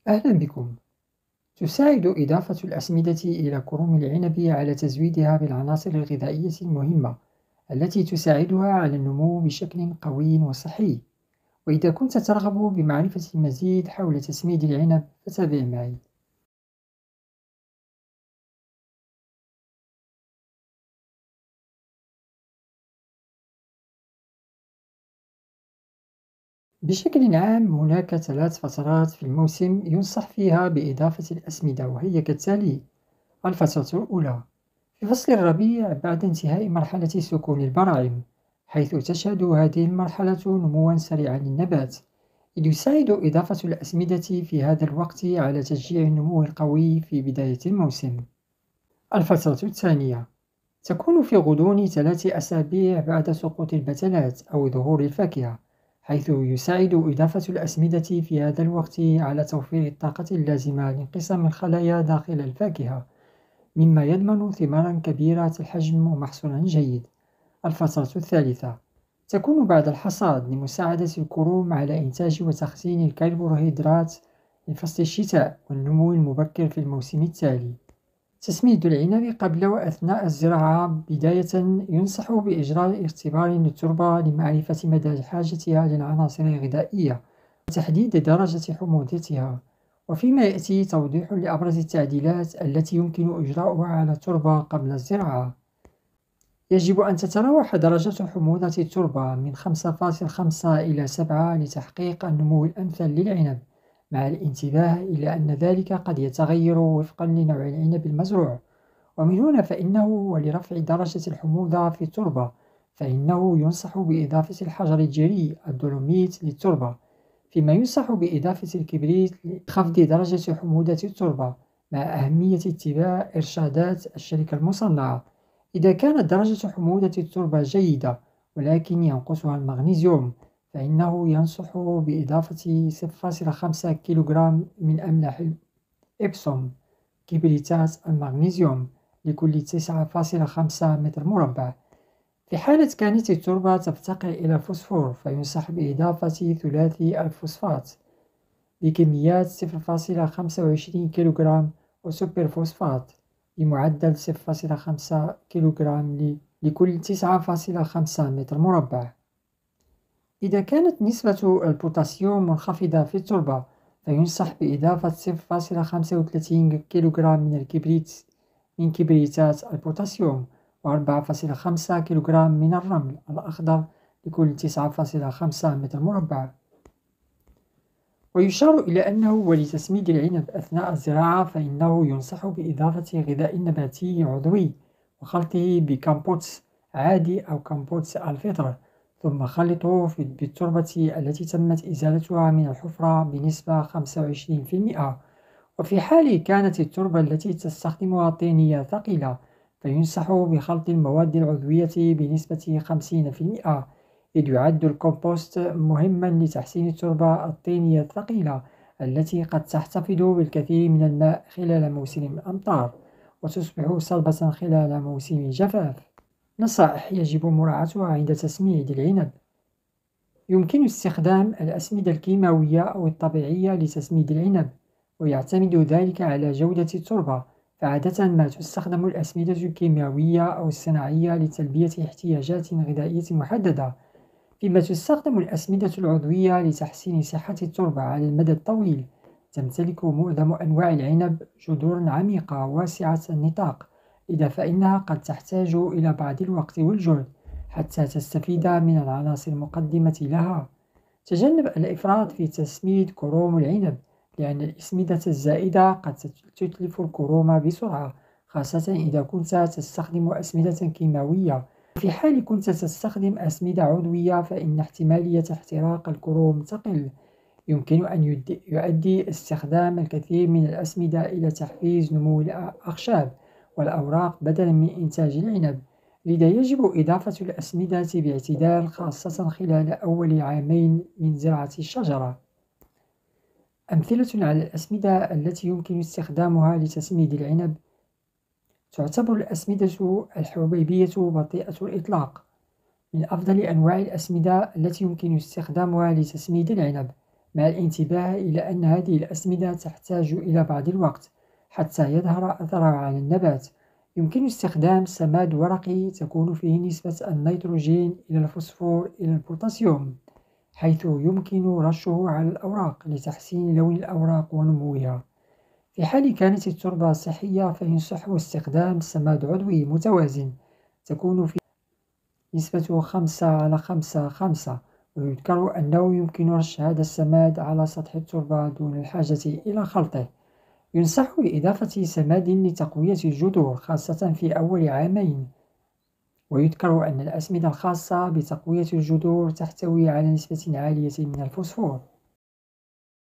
أهلا بكم. تساعد إضافة الأسمدة إلى كروم العنب على تزويدها بالعناصر الغذائية المهمة التي تساعدها على النمو بشكل قوي وصحي. وإذا كنت ترغب بمعرفة المزيد حول تسميد العنب فتابع معي. بشكل عام هناك 3 فترات في الموسم ينصح فيها بإضافة الأسمدة، وهي كالتالي: الفترة الأولى في فصل الربيع بعد انتهاء مرحلة سكون البراعم، حيث تشهد هذه المرحلة نموا سريعا للنبات، إذ يساعد إضافة الأسمدة في هذا الوقت على تشجيع النمو القوي في بداية الموسم. الفترة الثانية تكون في غضون 3 أسابيع بعد سقوط البتلات أو ظهور الفاكهة، حيث يساعد إضافة الأسمدة في هذا الوقت على توفير الطاقة اللازمة لانقسام الخلايا داخل الفاكهة، مما يضمن ثمارا كبيرة الحجم ومحصولا جيد. الفترة الثالثة تكون بعد الحصاد لمساعدة الكروم على إنتاج وتخزين الكربوهيدرات لفصل الشتاء والنمو المبكر في الموسم التالي. تسميد العنب قبل وأثناء الزراعة: بداية ينصح بإجراء اختبار للتربة لمعرفة مدى حاجتها للعناصر الغذائية وتحديد درجة حموضتها، وفيما يأتي توضيح لأبرز التعديلات التي يمكن إجراؤها على التربة قبل الزراعة. يجب أن تتراوح درجة حموضة التربة من 5.5 إلى 7 لتحقيق النمو الأمثل للعنب، مع الانتباه إلى أن ذلك قد يتغير وفقا لنوع العنب المزروع. ومن هنا ولرفع درجة الحموضة في التربة فإنه ينصح بإضافة الحجر الجيري الدولوميت للتربة، فيما ينصح بإضافة الكبريت لخفض درجة حموضة التربة، مع أهمية اتباع إرشادات الشركة المصنعة. إذا كانت درجة حموضة التربة جيدة ولكن ينقصها المغنيسيوم، فإنه ينصح بإضافة 0.5 كيلوغرام من أملاح إبسوم كبريتات المغنيسيوم لكل 9.5 متر مربع. في حالة كانت التربة تفتقر إلى الفوسفور، فينصح بإضافة ثلاثي الفوسفات بكميات 0.25 كيلوغرام وسوبر فوسفات بمعدل 0.5 كيلوغرام لكل 9.5 متر مربع. إذا كانت نسبة البوتاسيوم منخفضة في التربة، فينصح بإضافة 0.35 كيلوغرام من الكبريت من كبريتات البوتاسيوم و4.5 كيلوغرام من الرمل الأخضر لكل 9.5 متر مربع. ويشار إلى أنه ولتسميد العنب أثناء الزراعة فإنه ينصح بإضافة غذاء نباتي عضوي وخلطه بكمبوت عادي أو كمبوت الفطر، ثم خلطه بالتربة التي تمت إزالتها من الحفرة بنسبة 25%. وفي حال كانت التربة التي تستخدمها طينية ثقيلة، فينصح بخلط المواد العضوية بنسبة 50%، إذ يعد الكومبوست مهما لتحسين التربة الطينية الثقيلة التي قد تحتفظ بالكثير من الماء خلال موسم الأمطار وتصبح صلبة خلال موسم الجفاف. نصائح يجب مراعاتها عند تسميد العنب: يمكن استخدام الأسمدة الكيماوية أو الطبيعية لتسميد العنب، ويعتمد ذلك على جودة التربة، فعادة ما تستخدم الأسمدة الكيماوية أو الصناعية لتلبية احتياجات غذائية محددة، فيما تستخدم الأسمدة العضوية لتحسين صحة التربة على المدى الطويل. تمتلك معظم أنواع العنب جذور عميقة واسعة النطاق، لذا فإنها قد تحتاج إلى بعض الوقت والجهد حتى تستفيد من العناصر المقدمة لها. تجنب الإفراط في تسميد كروم العنب، لأن الأسمدة الزائدة قد تتلف الكروم بسرعة، خاصة إذا كنت تستخدم أسمدة كيماوية. في حال كنت تستخدم أسمدة عضوية فإن احتمالية احتراق الكروم تقل. يمكن أن يؤدي استخدام الكثير من الأسمدة إلى تحفيز نمو الأخشاب والأوراق بدلا من إنتاج العنب، لذا يجب إضافة الأسمدة باعتدال، خاصة خلال أول عامين من زراعة الشجرة. أمثلة على الأسمدة التي يمكن استخدامها لتسميد العنب: تعتبر الأسمدة الحبيبية بطيئة الإطلاق من أفضل أنواع الأسمدة التي يمكن استخدامها لتسميد العنب، مع الانتباه إلى أن هذه الأسمدة تحتاج إلى بعض الوقت حتى يظهر أثرها على النبات. يمكن استخدام سماد ورقي تكون فيه نسبة النيتروجين إلى الفوسفور إلى البوتاسيوم، حيث يمكن رشه على الأوراق لتحسين لون الأوراق ونموها. في حال كانت التربة صحية فينصح استخدام سماد عضوي متوازن تكون فيه نسبته 5:5:5، ويذكر أنه يمكن رش هذا السماد على سطح التربة دون الحاجة إلى خلطه. ينصح بإضافة سماد لتقوية الجذور خاصة في أول عامين، ويذكر أن الأسمدة الخاصة بتقوية الجذور تحتوي على نسبة عالية من الفوسفور.